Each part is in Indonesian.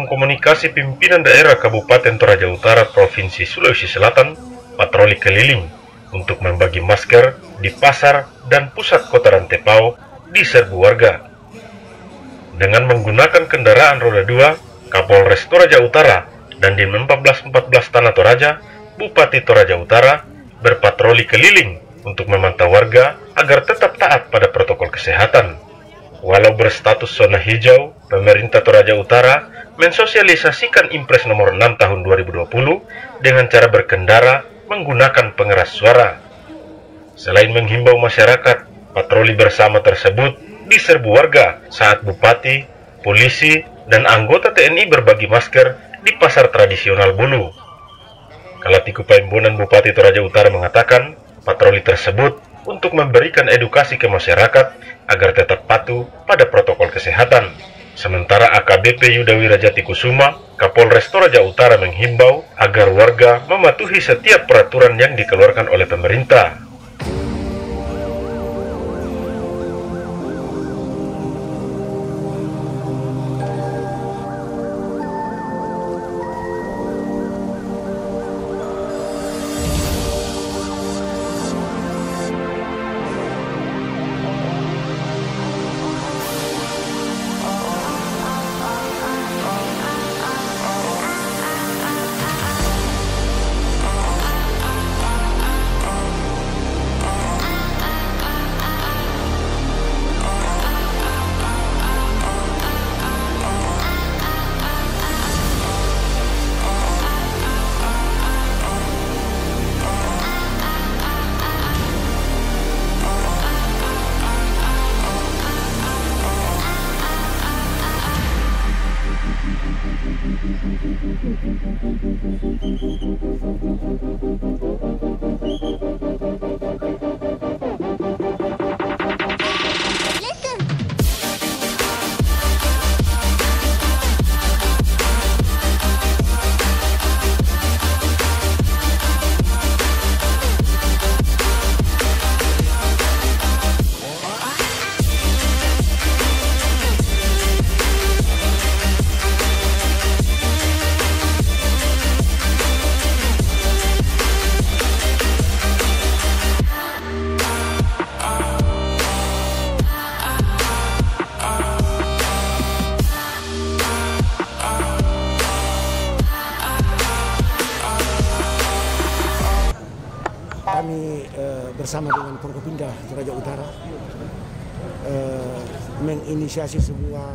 komunikasi pimpinan daerah Kabupaten Toraja Utara Provinsi Sulawesi Selatan patroli keliling untuk membagi masker di pasar dan pusat kota Rantepao diserbu warga. Dengan menggunakan kendaraan roda 2, Kapolres Toraja Utara dan Dim 1414 Tanah Toraja, Bupati Toraja Utara berpatroli keliling untuk memantau warga agar tetap taat pada protokol kesehatan. Walau berstatus zona hijau, pemerintah Toraja Utara mensosialisasikan Impres nomor 6 tahun 2020 dengan cara berkendara menggunakan pengeras suara. Selain menghimbau masyarakat, patroli bersama tersebut diserbu warga saat bupati, polisi, dan anggota TNI berbagi masker di pasar tradisional Bulu. Kalatiku Paimbonan Bupati Toraja Utara mengatakan, patroli tersebut untuk memberikan edukasi ke masyarakat agar tetap patuh pada protokol kesehatan. Sementara AKBP Yuda Wirajati Kusuma, Kapolres Toraja Utara menghimbau agar warga mematuhi setiap peraturan yang dikeluarkan oleh pemerintah. Kami bersama dengan Forkopimda Toraja Utara menginisiasi sebuah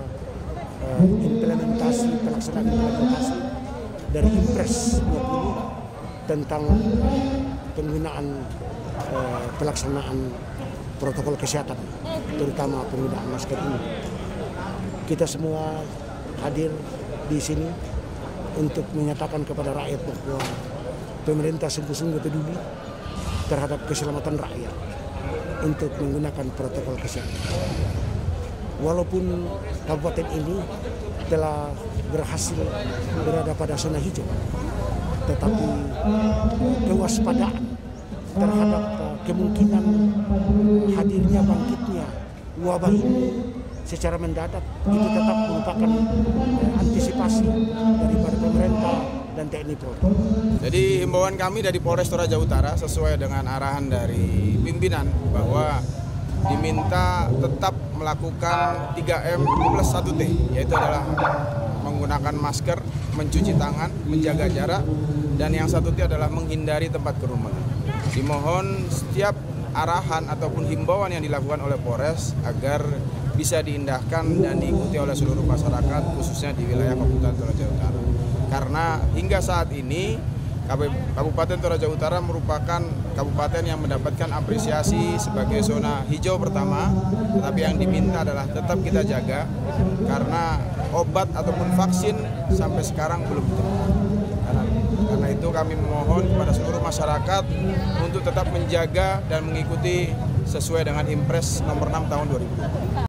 pelaksanaan implementasi dari Impres 20 tentang penggunaan pelaksanaan protokol kesehatan, terutama penggunaan masker ini. Kita semua hadir di sini untuk menyatakan kepada rakyat bahwa pemerintah sungguh-sungguh peduli terhadap keselamatan rakyat untuk menggunakan protokol kesehatan. Walaupun kabupaten ini telah berhasil berada pada zona hijau, tetapi kewaspadaan terhadap kemungkinan hadirnya bangkitnya wabah ini secara mendadak itu tetap merupakan antisipasi daripada pemerintah dan TNI Polri. Jadi himbauan kami dari Polres Toraja Utara sesuai dengan arahan dari pimpinan bahwa diminta tetap melakukan 3M plus 1T, yaitu adalah menggunakan masker, mencuci tangan, menjaga jarak, dan yang 1T adalah menghindari tempat kerumunan. Dimohon setiap arahan ataupun himbauan yang dilakukan oleh Polres agar bisa diindahkan dan diikuti oleh seluruh masyarakat, khususnya di wilayah Kabupaten Toraja Utara. Karena hingga saat ini Kabupaten Toraja Utara merupakan kabupaten yang mendapatkan apresiasi sebagai zona hijau pertama, tetapi yang diminta adalah tetap kita jaga karena obat ataupun vaksin sampai sekarang belum ditemukan. Karena itu kami memohon kepada seluruh masyarakat untuk tetap menjaga dan mengikuti sesuai dengan Impres nomor 6 tahun 2020.